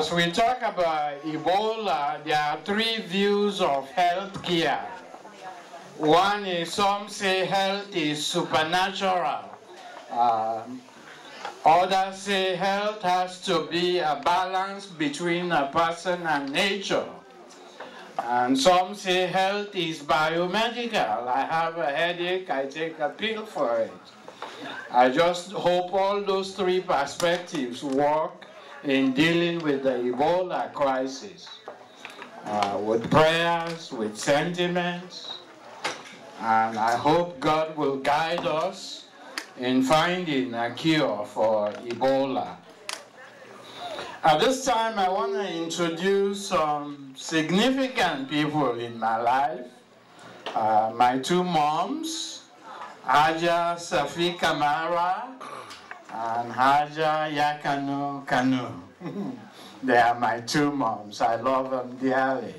As we talk about Ebola, there are three views of health care. One is some say health is supernatural. Others say health has to be a balance between a person and nature. And some say health is biomedical. I have a headache, I take a pill for it. I just hope all those three perspectives work in dealing with the Ebola crisis, with prayers, with sentiments, and I hope God will guide us in finding a cure for Ebola. At this time, I want to introduce some significant people in my life. My two moms, Haja Safi Kamara and Haja Yakanu Kanu. They are my two moms. I love them dearly.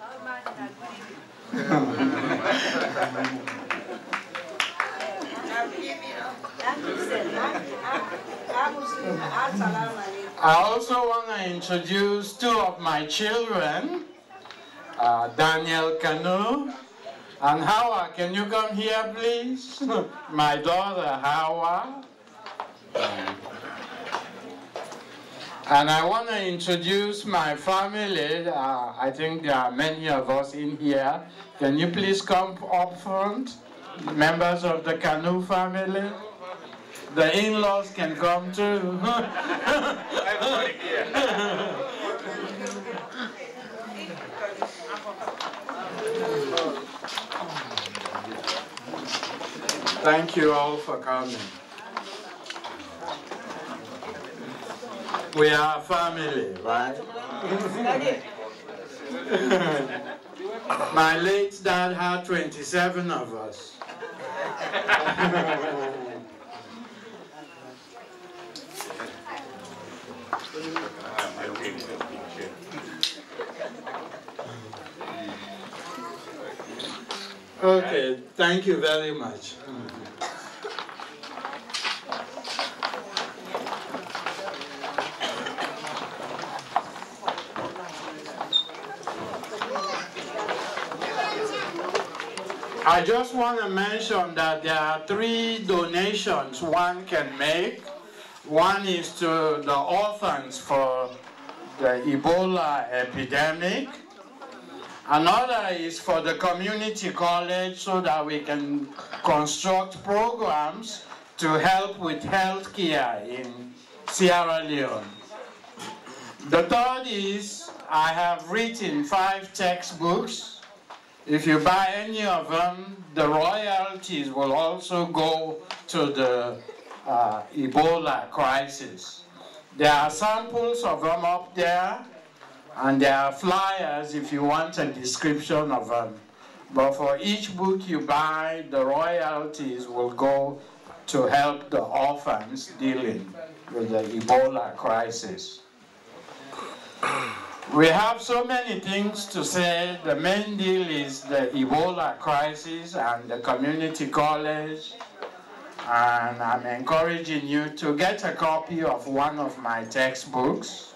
I also want to introduce two of my children, Daniel Kanu and Hawa. Can you come here, please? My daughter, Hawa. And I want to introduce my family. I think there are many of us in here. Can you please come up front? Members of the Kanu family. The in-laws can come too. Thank you all for coming. We are a family, right? My late dad had 27 of us. Okay, thank you very much. I just want to mention that there are three donations one can make. One is to the orphans for the Ebola epidemic. Another is for the community college so that we can construct programs to help with health care in Sierra Leone. The third is I have written 5 textbooks. If you buy any of them, the royalties will also go to the Ebola crisis. There are samples of them up there, and there are flyers if you want a description of them. But for each book you buy, the royalties will go to help the orphans dealing with the Ebola crisis. We have so many things to say. The main deal is the Ebola crisis and the community college. And I'm encouraging you to get a copy of one of my textbooks.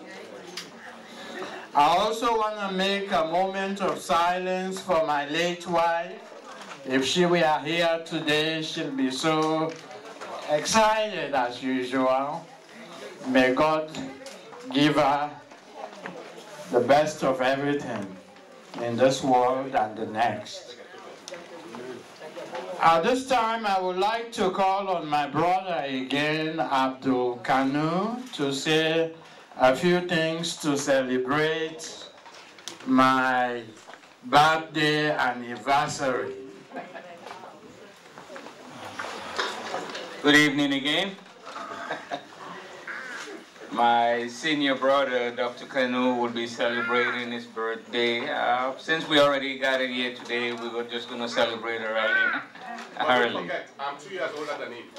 I also want to make a moment of silence for my late wife. If she were here today, she'll be so excited as usual. May God give her the best of everything in this world and the next. At this time, I would like to call on my brother again, Abdul Kanu, to say a few things to celebrate my birthday anniversary. Good evening again. My senior brother, Dr. Kanu, will be celebrating his birthday. Since we already got it here today, we were just going to celebrate early. I'm 2 years older than him.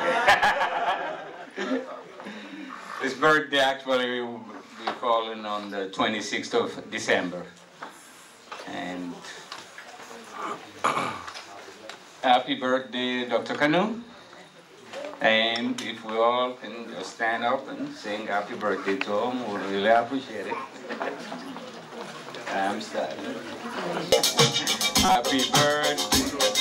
Okay. His birthday actually will be falling on the 26th of December. And happy birthday, Dr. Kanu. And if we all can just stand up and sing happy birthday to him, we'd really appreciate it. I'm starting. Happy birthday.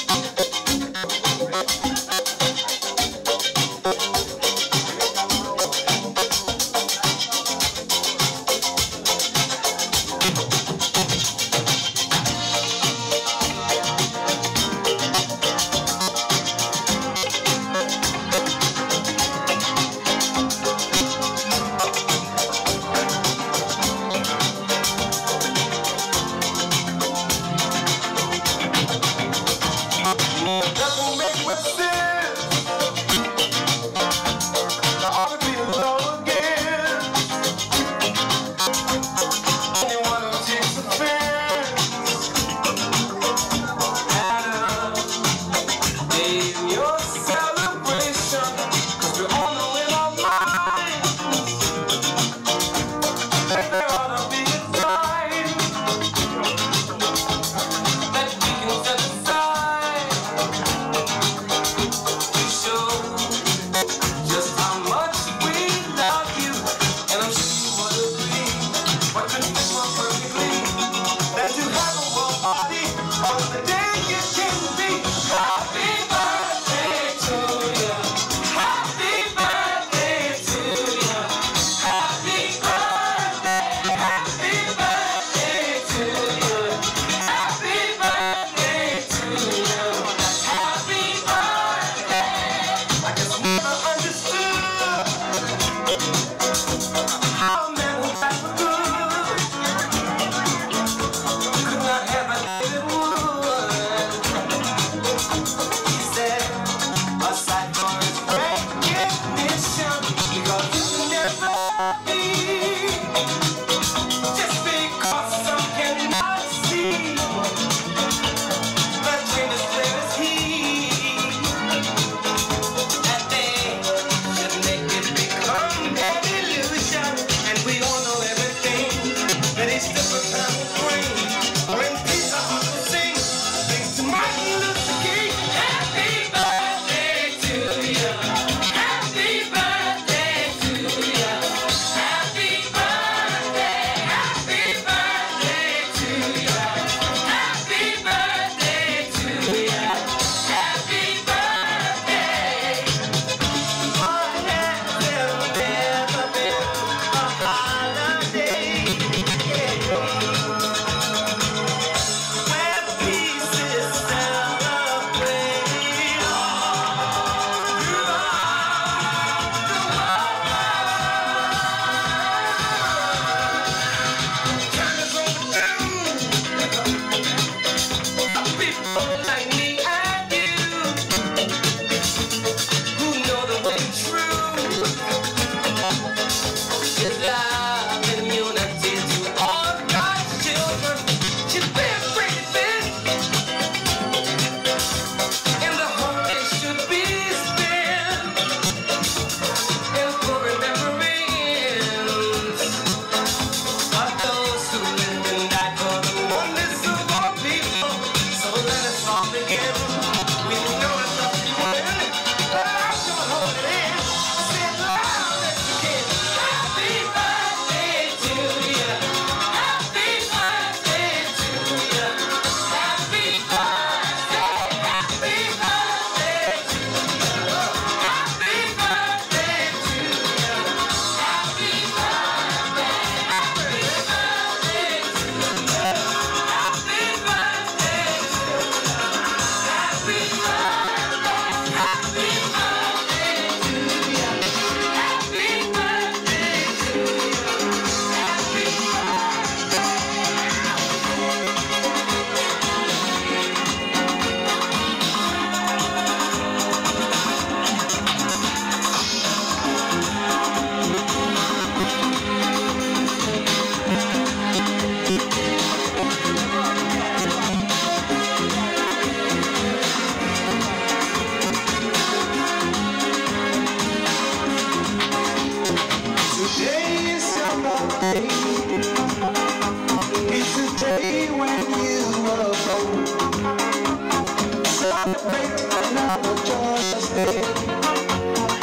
It's a day when you were born. Celebrate another joyous day.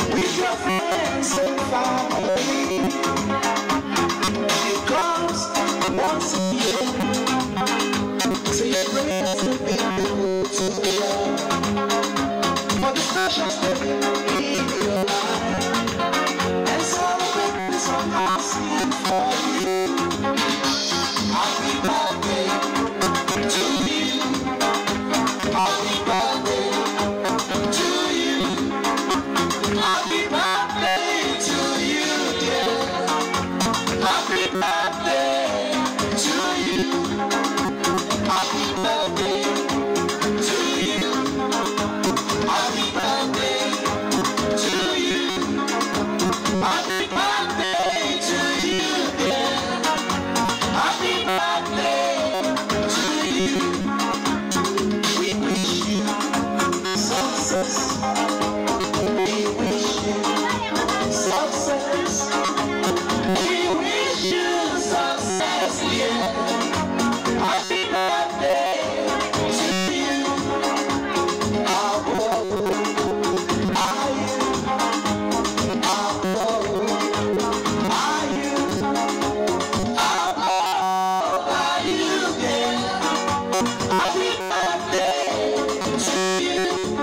means to be good to you. For the special step in your life, and celebrate this one I'm singing for you. Happy birthday to you. Happy birthday to you. Happy birthday to you, dear. Happy birthday to you. Happy birthday to you. Happy birthday to you. Happy birthday to you, dear. Happy birthday to you. We wish you success. We wish you success. We wish you success, yeah. Happy birthday to you. How old are you? How old are you? How old are you, dear? Happy birthday to you.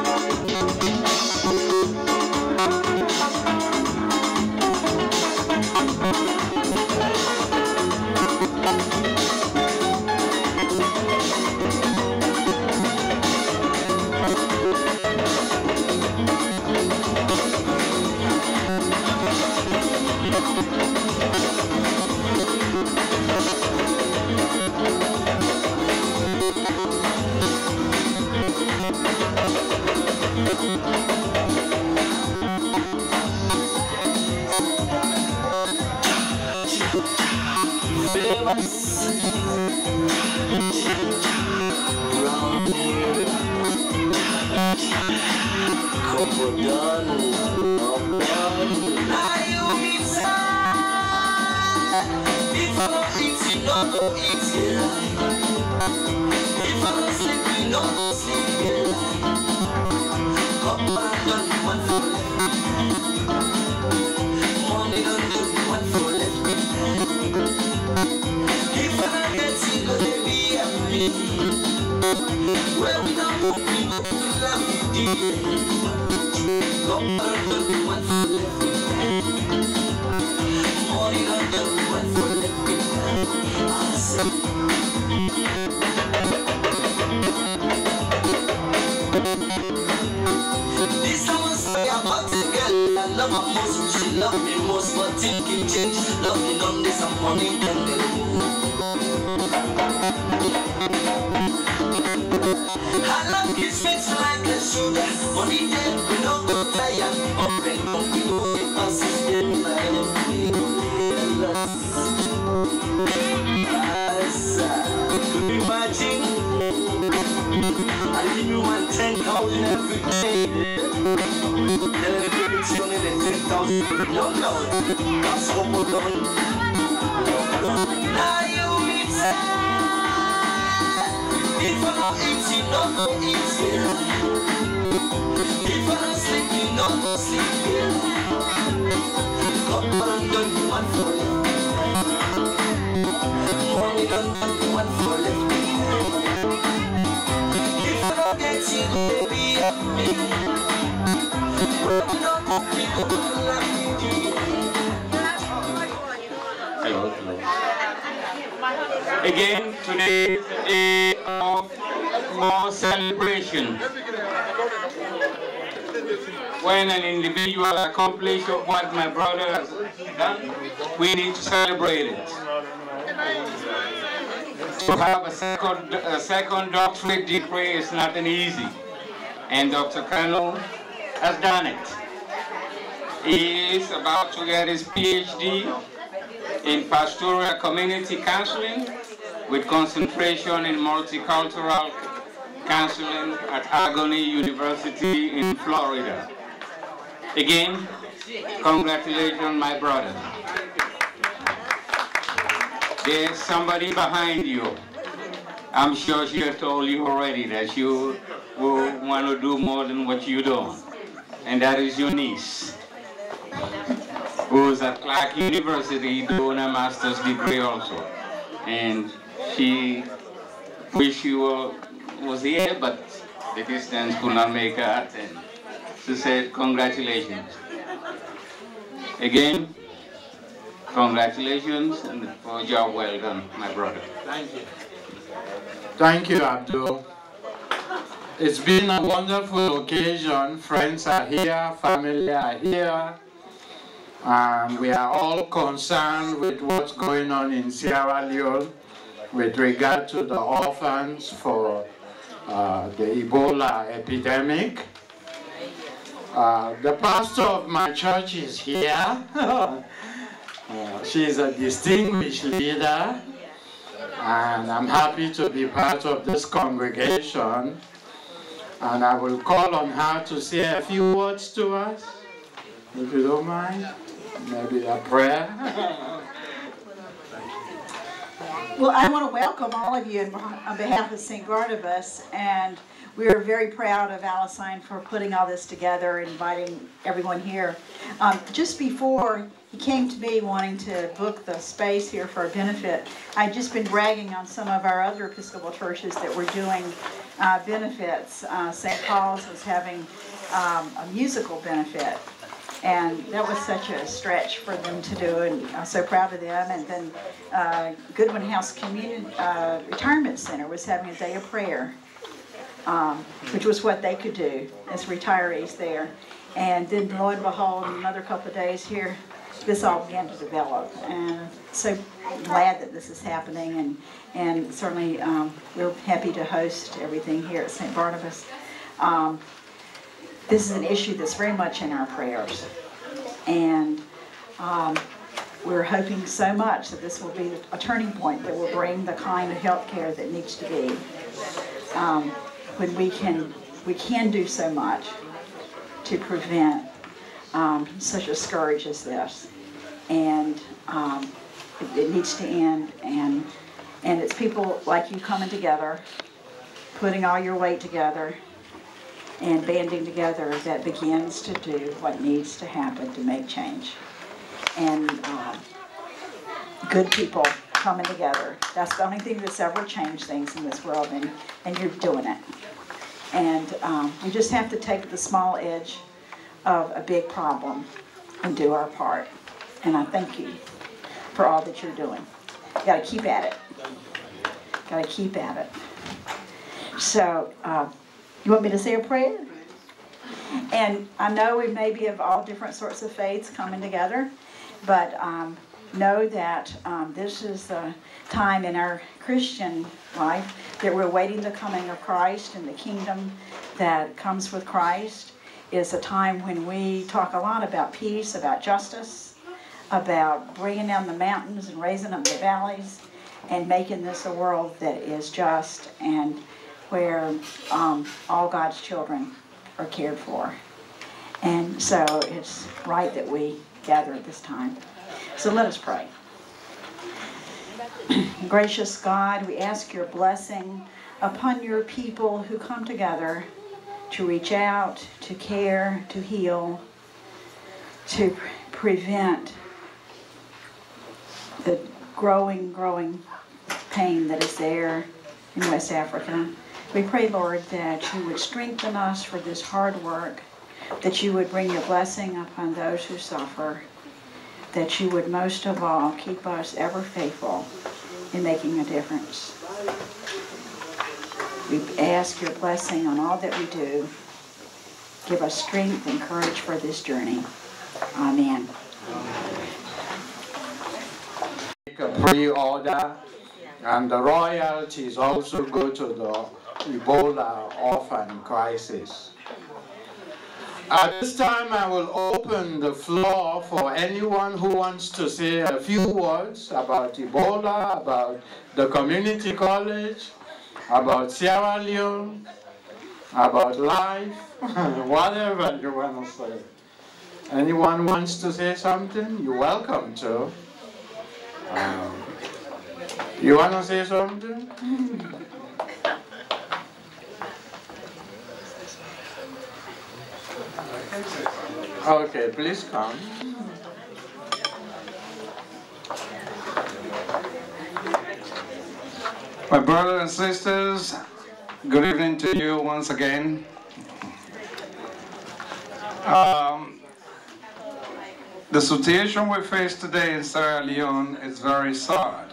Round here, couple done, now you inside. If I don't eat, you don't go eat, yeah. If I don't sleep, you don't go sleep, yeah. Couple done, one for left. Money done, one for left. If I don't get you, go to be happy. Well, we don't want people to love you, dear. Couple done, one for left. Money done, one for left. This I must say about the girl I love her most. She love me most, but thinking change. Loving on this and money and the her love is fixed like a sugar. Money dead, we don't go tired. Open up, we go get us in line. Imagine I give you 10,000 every day. Then it's only the 10,000. No, that's all we're done. Now you eat. If I don't eat, you don't go eat, yeah. If I don't sleep, you don't go sleep, yeah. Come on, don't you want for it? Money done, one for left. If I don't get you, baby, happy. Well, we don't want people to love you. Hello. Again, today is a day of more celebration. When an individual accomplishes what my brother has done, we need to celebrate it. To have a second doctorate degree is nothing easy, and Dr. Kanu has done it. He is about to get his PhD in pastoral community counseling with concentration in multicultural counseling at Agony University in Florida. Again, congratulations, my brother. There's somebody behind you. I'm sure she told you already that you will want to do more than what you do. And that is your niece, who's at Clark University doing a master's degree also. And she wish you was here, but the distance could not make her attend. She said, congratulations. Again, congratulations and for a job well done, my brother. Thank you. Thank you, Abdul. It's been a wonderful occasion. Friends are here, family are here, and we are all concerned with what's going on in Sierra Leone with regard to the orphans for the Ebola epidemic. The pastor of my church is here. She's a distinguished leader, and I'm happy to be part of this congregation. And I will call on her to say a few words to us, if you don't mind. Maybe a prayer. Well, I want to welcome all of you on behalf of St. Barnabas, and we are very proud of Alasine for putting all this together, inviting everyone here. Just before he came to me wanting to book the space here for a benefit, I'd just been bragging on some of our other Episcopal churches that were doing benefits. St. Paul's was having a musical benefit, and that was such a stretch for them to do, and I'm so proud of them. And then Goodwin House Community Retirement Center was having a day of prayer, which was what they could do as retirees there. And then lo and behold, in another couple of days here, this all began to develop. And so glad that this is happening, and certainly we're happy to host everything here at St. Barnabas. This is an issue that's very much in our prayers, and we're hoping so much that this will be a turning point that will bring the kind of health care that needs to be, when we can do so much to prevent such a scourge as this. And it needs to end, and it's people like you coming together, putting all your weight together, and banding together that begins to do what needs to happen to make change. And good people coming together. That's the only thing that's ever changed things in this world, and you're doing it. And we just have to take the small edge of a big problem and do our part. And I thank you for all that you're doing. You got to keep at it. Got to keep at it. So, you want me to say a prayer? And I know we may be of all different sorts of faiths coming together, but know that this is the time in our Christian life that we're waiting the coming of Christ, and the kingdom that comes with Christ is a time when we talk a lot about peace, about justice, about bringing down the mountains and raising up the valleys, and making this a world that is just and where all God's children are cared for. And so it's right that we gather at this time. So let us pray. Gracious God, we ask your blessing upon your people who come together to reach out, to care, to heal, to prevent the growing pain that is there in West Africa. We pray, Lord, that you would strengthen us for this hard work, that you would bring your blessing upon those who suffer, that you would most of all keep us ever faithful in making a difference. We ask your blessing on all that we do. Give us strength and courage for this journey. Amen. A pre-order, and the royalties also go to the Ebola orphan crisis. At this time, I will open the floor for anyone who wants to say a few words about Ebola, about the community college, about Sierra Leone, about life, whatever you want to say. Anyone wants to say something, you're welcome to. You want to say something? Okay, please come. My brothers and sisters, Good evening to you once again. The situation we face today in Sierra Leone is very sad.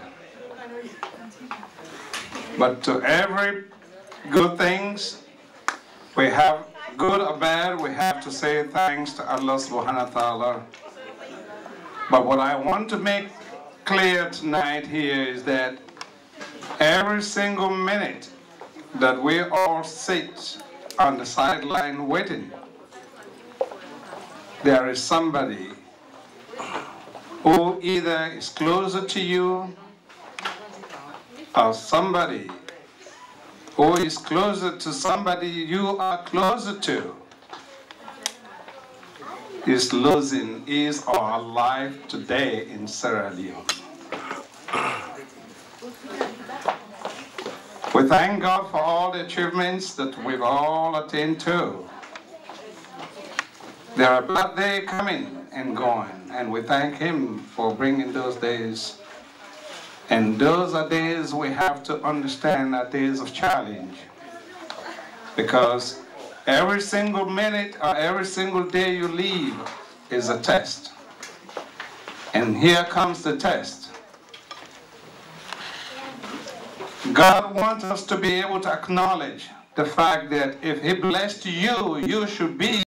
But to every good things, we have good or bad, we have to say thanks to Allah subhanahu wa ta'ala. But what I want to make clear tonight here is that every single minute that we all sit on the sideline waiting, there is somebody who either is closer to you or somebody who is closer to somebody you are closer to is losing his or her life today in Sierra Leone. We thank God for all the achievements that we've all attained to. There are bad days coming and going, and we thank Him for bringing those days. And those are days we have to understand are days of challenge. Because every single minute or every single day you live is a test. And here comes the test. God wants us to be able to acknowledge the fact that if He blessed you, you should be